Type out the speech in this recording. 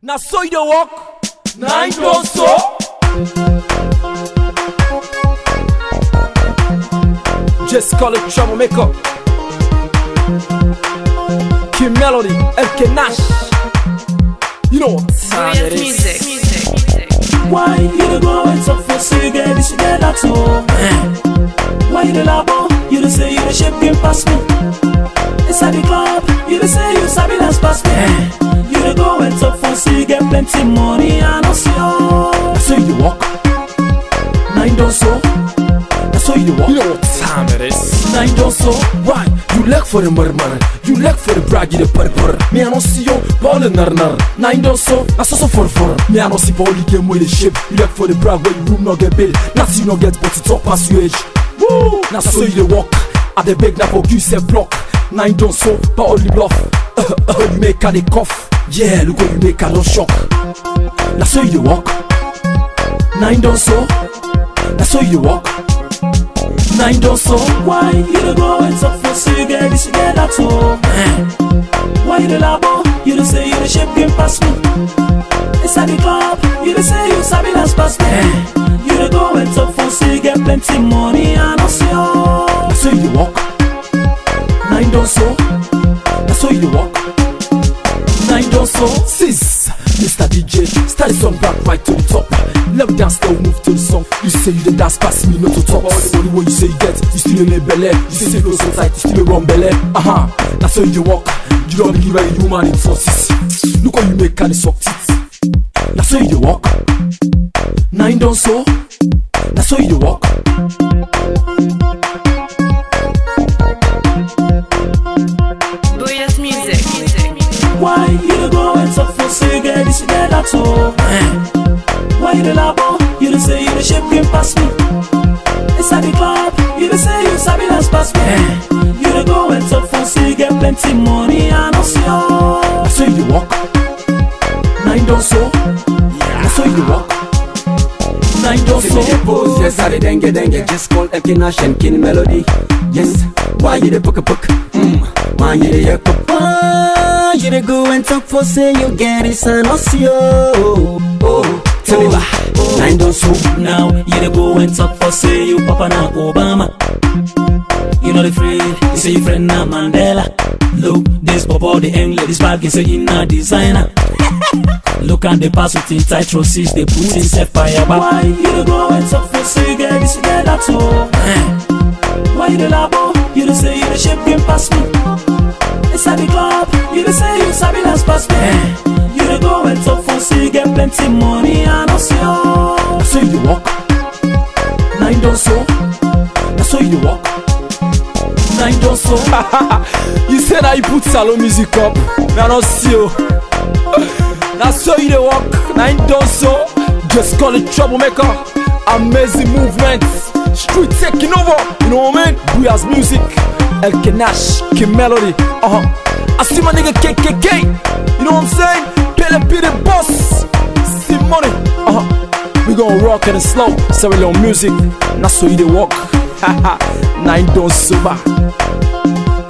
Now so you dey walk, now you don't so. Just call it troublemaker. King Melody, FK Nash. You know what time it is. Why you dey go and talk for so you get this, you get that too? Why you dey labo? You dey say you dey shape game pass me. Inside the club, you dey say you sabi dance pass me. You dey go and talk for so you get plenty money and also. That's how you dey walk. Now you don't so. That's how you dey walk. You know what time it is. Now you don't so. Why? You leg for the murmur, you leg for the brag, you the purr. Me I don't see you, ball the nar. Now you don't so, that's also for. Me I don't see ball the game with the shape. You leg for the brag where you room not get paid. Nothing you not get, but it's up past your age. Woo! Now so you the walk, at the beg now for you say block. Now you don't so, but only bluff. You make her the cough. Yeah, look what you make her don't shock. Now so you the walk. Now you don't so. That's how you walk. Now you don't so. Why you dey go and talk for so you get this, you get that too? Why you dey labo? You dey say you dey shape game pass me. Inside the club, you dey say you sabi dance pass me. You dey go and talk for so you get plenty money and also. That's how you walk. Now you don't so. That's how you walk. Now you don't so. Sis, Mr. DJ, start the song back right to the top. Let me dance, then move to the song. You say you the dance, pass me not to talk. All the money what you say you get, you still in a belly. You say close so tight, you still a run belly. That's how you walk. You don't believe any human in forces. Look how you make kind of suck teeth. That's how you walk. Now you don't so. That's how you walk. Boyas music. Why you dey go and talk for so you get this, you get that too? Why you dey labo? You dey say you dey shape game pass me. Inside the club, you dey say you sabi dance pass me. You dey go and talk for so you get plenty money and also. That's how you walk. Now you don't so. That's how you walk. Now you don't so. Pose, yes, I dengue. Just call FK Nash and King Melody. Yes, why you the book? Why you the yakop? Why you the go and talk for say you get it and also. Tell me why. Now you don't so. Now you dey go and talk for say you Papa na Obama. You not afraid, you say you friend na Mandela. Look, this papa the young ladies back and say you not designer. Look at the pass with in tight roses, they put in self fire. Why you dey go and talk for say you get this, you get that too? Why you dey labo? You dey say you dey shape game pass me. Inside the club, you dey say you sabi dance pass me. You dey go and talk for say you get plenty money and also. That's how you walk. Now you don't so. That's how you walk. Now you don't so. You said that you put salon music up. Now I don't see you. That's how you dey walk. Now you don't so. Just call it troublemaker. Amazing movement. Street taking over. You know what I mean? Boyas music. FK Nash, King Melody. I see my nigga KKK. You know what I'm saying? Pele P the boss. See money. We gon' rock and slow. So we little music. That's how you dey walk. Now you don't sober.